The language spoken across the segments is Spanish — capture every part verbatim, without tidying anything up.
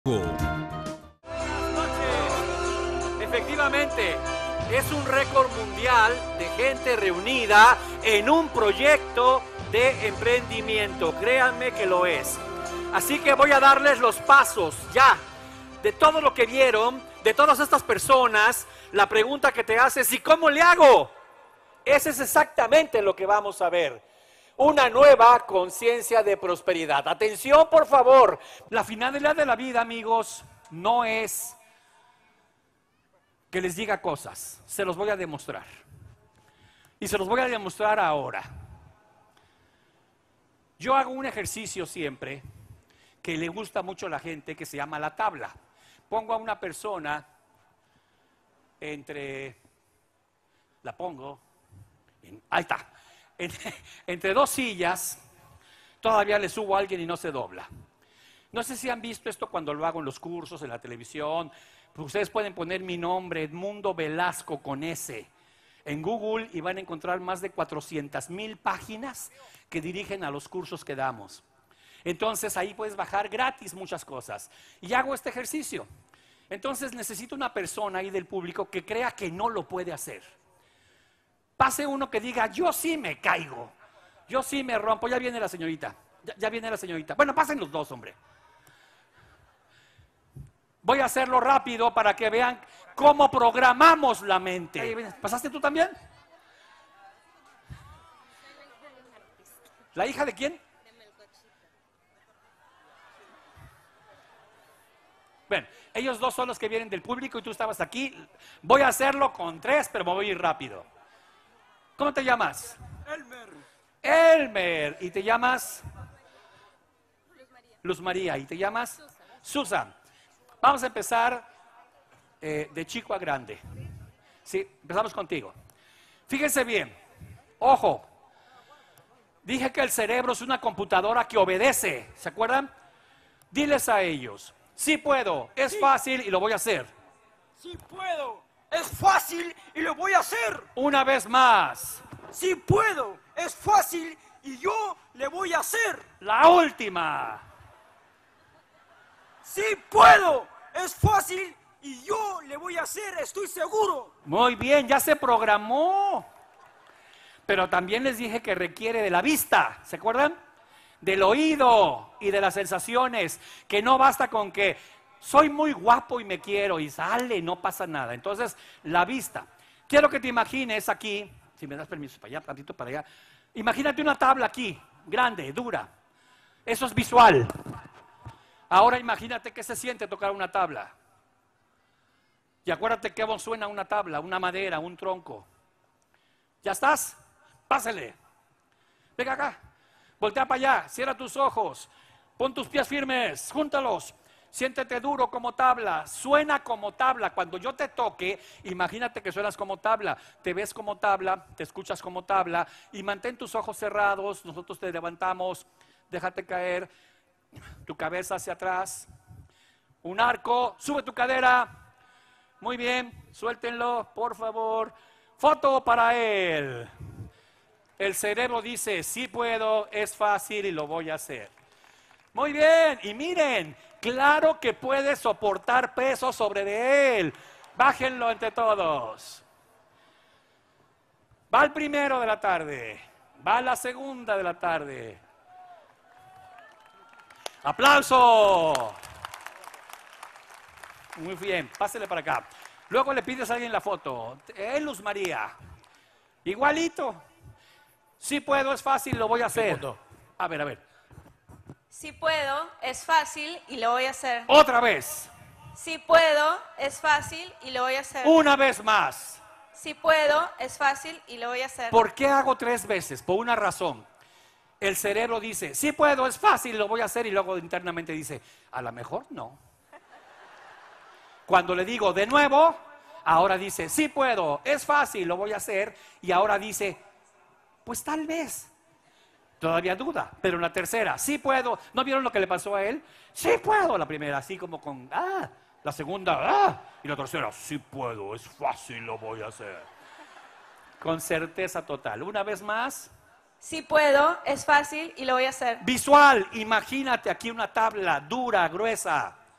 Buenas noches. Efectivamente, es un récord mundial de gente reunida en un proyecto de emprendimiento. Créanme que lo es. Así que voy a darles los pasos ya de todo lo que vieron, de todas estas personas. La pregunta que te haces, ¿y cómo le hago? Ese es exactamente lo que vamos a ver. Una nueva conciencia de prosperidad. Atención, por favor. La finalidad de la vida, amigos, no es que les diga cosas. Se los voy a demostrar. Y se los voy a demostrar ahora. Yo hago un ejercicio siempre que le gusta mucho a la gente, que se llama la tabla. Pongo a una persona entre... La pongo... En, ahí está. Entre, entre dos sillas, todavía le subo a alguien y no se dobla. No sé si han visto esto cuando lo hago en los cursos, en la televisión. Pues ustedes pueden poner mi nombre, Edmundo Velasco con S, en Google y van a encontrar más de cuatrocientas mil páginas que dirigen a los cursos que damos. Entonces ahí puedes bajar gratis muchas cosas. Y hago este ejercicio. Entonces necesito una persona ahí del público que crea que no lo puede hacer. Pase uno que diga, yo sí me caigo, yo sí me rompo. Ya viene la señorita, ya, ya viene la señorita. Bueno, pasen los dos, hombre. Voy a hacerlo rápido para que vean cómo programamos la mente. ¿Pasaste tú también? ¿La hija de quién? Bueno, ellos dos son los que vienen del público y tú estabas aquí. Voy a hacerlo con tres, pero me voy a ir rápido. ¿Cómo te llamas? Elmer. Elmer. ¿Y te llamas? Luz María. Luz María. ¿Y te llamas? Susan. Susan. Vamos a empezar eh, de chico a grande. Sí, empezamos contigo. Fíjense bien. Ojo. Dije que el cerebro es una computadora que obedece. ¿Se acuerdan? Diles a ellos. Sí puedo, es Sí. fácil y lo voy a hacer. Sí puedo, es fácil y lo voy a hacer. Una vez más. Sí puedo, es fácil y yo le voy a hacer. La última. Sí puedo, es fácil y yo le voy a hacer, estoy seguro. Muy bien, ya se programó. Pero también les dije que requiere de la vista, ¿se acuerdan? Del oído y de las sensaciones, que no basta con que soy muy guapo y me quiero y sale, no pasa nada. Entonces, la vista. Quiero que te imagines aquí, si me das permiso para allá, tantito para allá. Imagínate una tabla aquí, grande, dura. Eso es visual. Ahora imagínate qué se siente tocar una tabla. Y acuérdate qué voz suena una tabla, una madera, un tronco. ¿Ya estás? Pásale. Venga acá. Voltea para allá, cierra tus ojos, pon tus pies firmes, júntalos, siéntete duro como tabla, suena como tabla. Cuando yo te toque, imagínate que suenas como tabla, te ves como tabla, te escuchas como tabla y mantén tus ojos cerrados, nosotros te levantamos, déjate caer, tu cabeza hacia atrás, un arco, sube tu cadera, muy bien, suéltenlo, por favor, foto para él. El cerebro dice, sí puedo, es fácil y lo voy a hacer. Muy bien, y miren, claro que puede soportar peso sobre de él. Bájenlo entre todos. Va el primero de la tarde, va la segunda de la tarde. ¡Aplauso! Muy bien, pásele para acá. Luego le pides a alguien la foto. Es Luz María. Igualito. Sí puedo, es fácil, lo voy a hacer. A ver, a ver. Sí puedo, es fácil y lo voy a hacer. Otra vez. Sí puedo, es fácil y lo voy a hacer. Una vez más. Sí puedo, es fácil y lo voy a hacer. ¿Por qué hago tres veces? Por una razón. El cerebro dice, sí puedo, es fácil, lo voy a hacer. Y luego internamente dice, a lo mejor no. Cuando le digo de nuevo, ahora dice, sí puedo, es fácil, lo voy a hacer. Y ahora dice, pues tal vez. Todavía duda, pero en la tercera, sí puedo. ¿No vieron lo que le pasó a él? Sí puedo. La primera, así como con, ah. La segunda, ah. Y la tercera, sí puedo, es fácil, lo voy a hacer. Con certeza total. Una vez más. Sí puedo, es fácil y lo voy a hacer. Visual, imagínate aquí una tabla dura, gruesa.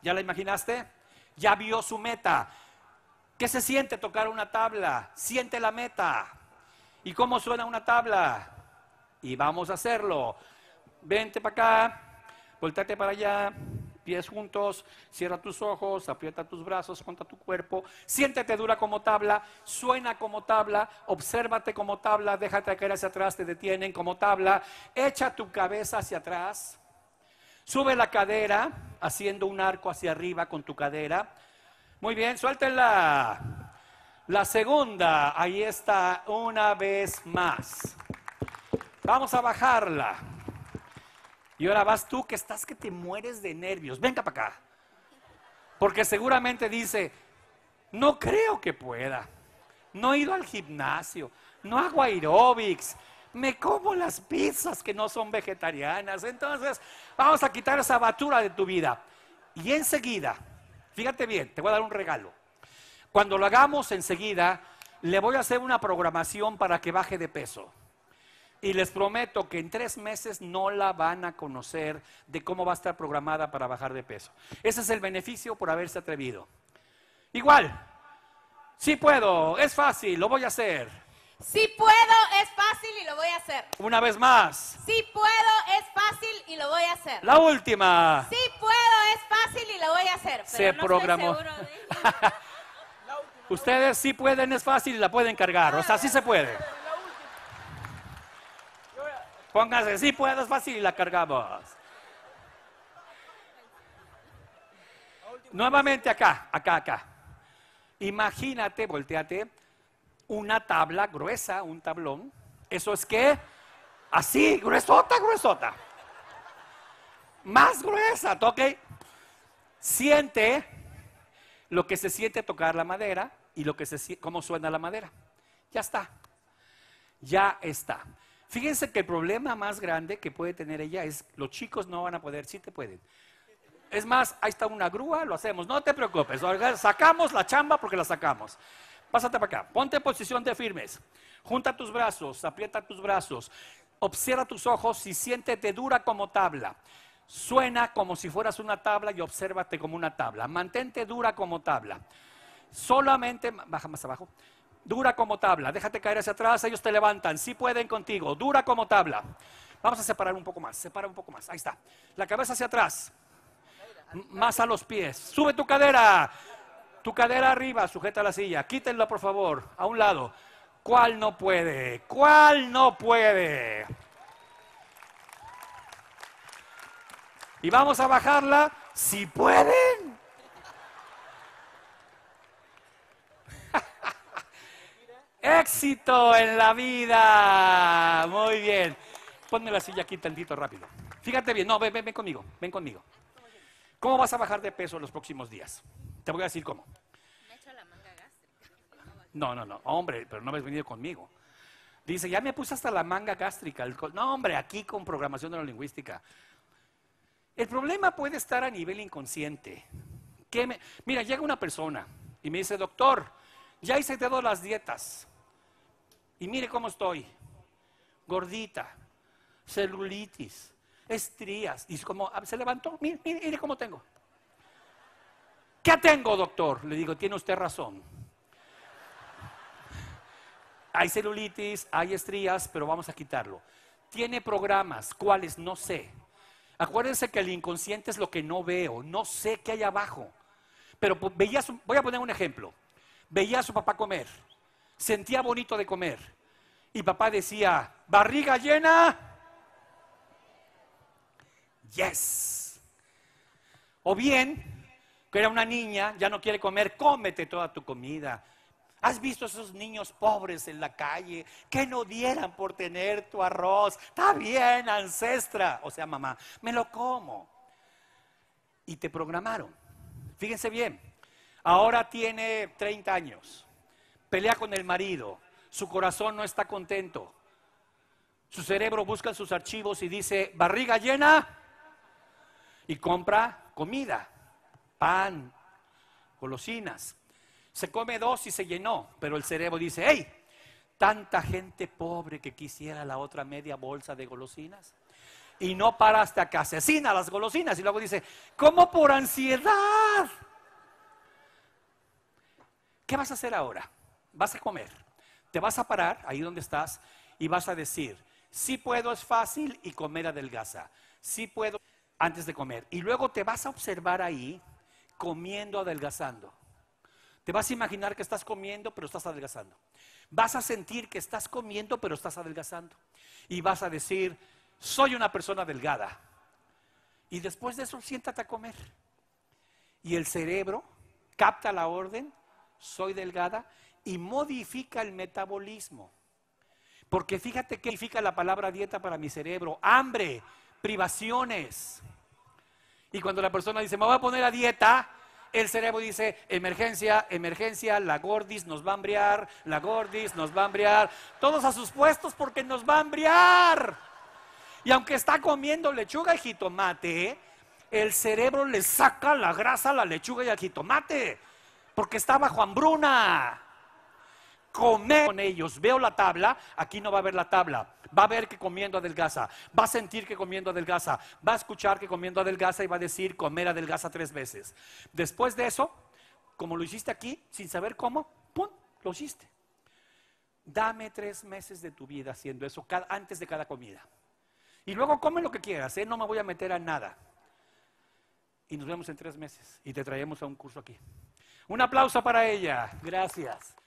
¿Ya la imaginaste? Ya vio su meta. ¿Qué se siente tocar una tabla? Siente la meta. ¿Y cómo suena una tabla? Y vamos a hacerlo. Vente para acá, volteate para allá, pies juntos, cierra tus ojos, aprieta tus brazos contra tu cuerpo, siéntete dura como tabla, suena como tabla, obsérvate como tabla, déjate caer hacia atrás, te detienen como tabla, echa tu cabeza hacia atrás, sube la cadera, haciendo un arco hacia arriba con tu cadera. Muy bien, suéltenla. La segunda, ahí está, una vez más. Vamos a bajarla. Y ahora vas tú que estás que te mueres de nervios. Venga para acá. Porque seguramente dice, no creo que pueda. No he ido al gimnasio. No hago aeróbics. Me como las pizzas que no son vegetarianas. Entonces, vamos a quitar esa basura de tu vida. Y enseguida, fíjate bien, te voy a dar un regalo. Cuando lo hagamos enseguida, le voy a hacer una programación para que baje de peso. Y les prometo que en tres meses no la van a conocer de cómo va a estar programada para bajar de peso. Ese es el beneficio por haberse atrevido. Igual, sí puedo, es fácil, lo voy a hacer. Sí puedo, es fácil y lo voy a hacer. Una vez más. Sí puedo, es fácil y lo voy a hacer. La última. Sí puedo, es fácil y lo voy a hacer. Pero Se no programó. estoy seguro de... Ustedes sí pueden, es fácil y la pueden cargar. O sea, sí se puede. Pónganse, sí puedo, es fácil y la cargamos. Nuevamente acá, acá, acá. Imagínate, volteate, una tabla gruesa, un tablón. ¿Eso es qué? Así, gruesota, gruesota. Más gruesa, toque. Siente lo que se siente tocar la madera y lo que se cómo suena la madera. Ya está. Ya está. Fíjense que el problema más grande que puede tener ella es los chicos no van a poder, sí te pueden. Es más, ahí está una grúa, lo hacemos, no te preocupes. Sacamos la chamba porque la sacamos. Pásate para acá, ponte en posición de firmes. Junta tus brazos, aprieta tus brazos. Observa tus ojos y siéntete dura como tabla. Suena como si fueras una tabla y obsérvate como una tabla. Mantente dura como tabla. Solamente, baja más abajo. Dura como tabla, déjate caer hacia atrás, ellos te levantan, sí pueden contigo, dura como tabla. Vamos a separar un poco más, separa un poco más, ahí está. La cabeza hacia atrás, M más a los pies, sube tu cadera, tu cadera arriba, sujeta la silla, quítenla por favor, a un lado. ¿Cuál no puede? ¿Cuál no puede? Y vamos a bajarla, si pueden. Éxito en la vida. Muy bien. Ponme la silla aquí tantito rápido. Fíjate bien. No, ven, ven, ven conmigo. Ven conmigo. ¿Cómo vas a bajar de peso en los próximos días? Te voy a decir cómo. Me echo la manga gástrica. No, no, no. Hombre, pero no habéis venido conmigo. Dice, ya me puse hasta la manga gástrica. No, hombre, aquí con programación neurolingüística. El problema puede estar a nivel inconsciente. ¿Qué me... Mira, llega una persona y me dice, doctor, ya hice todas las dietas. Y mire cómo estoy, gordita, celulitis, estrías. Y como se levantó, mire, mire, mire cómo tengo. ¿Qué tengo, doctor? Le digo, tiene usted razón. Hay celulitis, hay estrías, pero vamos a quitarlo. Tiene programas, ¿cuáles? No sé. Acuérdense que el inconsciente es lo que no veo, no sé qué hay abajo. Pero veía su, voy a poner un ejemplo. Veía a su papá comer. Sentía bonito de comer. Y papá decía, ¿barriga llena? Yes. O bien, que era una niña, ya no quiere comer, cómete toda tu comida. ¿Has visto esos niños pobres en la calle que no dieran por tener tu arroz? Está bien, ancestra. O sea, mamá, me lo como. Y te programaron. Fíjense bien. Ahora tiene treinta años, pelea con el marido, su corazón no está contento, su cerebro busca en sus archivos y dice, barriga llena, y compra comida, pan, golosinas. Se come dos y se llenó, pero el cerebro dice, hey, tanta gente pobre que quisiera la otra media bolsa de golosinas. Y no para hasta que asesina las golosinas. Y luego dice, ¿cómo por ansiedad? ¿Qué vas a hacer ahora? Vas a comer. Te vas a parar ahí donde estás y vas a decir, sí puedo, es fácil, y comer adelgaza. Sí puedo, antes de comer. Y luego te vas a observar ahí comiendo, adelgazando. Te vas a imaginar que estás comiendo, pero estás adelgazando. Vas a sentir que estás comiendo, pero estás adelgazando. Y vas a decir, soy una persona delgada. Y después de eso, siéntate a comer. Y el cerebro capta la orden, soy delgada, y modifica el metabolismo. Porque fíjate que significa la palabra dieta para mi cerebro: hambre, privaciones. Y cuando la persona dice, me voy a poner a dieta, el cerebro dice, emergencia, emergencia, la gordis nos va a hambriar, la gordis nos va a hambriar. Todos a sus puestos porque nos va a hambriar. Y aunque está comiendo lechuga y jitomate, el cerebro le saca la grasa a la lechuga y al jitomate, porque está bajo hambruna. Comer con ellos, veo la tabla, aquí no va a ver la tabla, va a ver que comiendo adelgaza, va a sentir que comiendo adelgaza, va a escuchar que comiendo adelgaza y va a decir comer adelgaza tres veces. Después de eso, como lo hiciste aquí, sin saber cómo, ¡pum!, lo hiciste. Dame tres meses de tu vida haciendo eso cada, antes de cada comida. Y luego come lo que quieras, ¿eh? No me voy a meter a nada. Y nos vemos en tres meses y te traemos a un curso aquí. Un aplauso para ella. Gracias.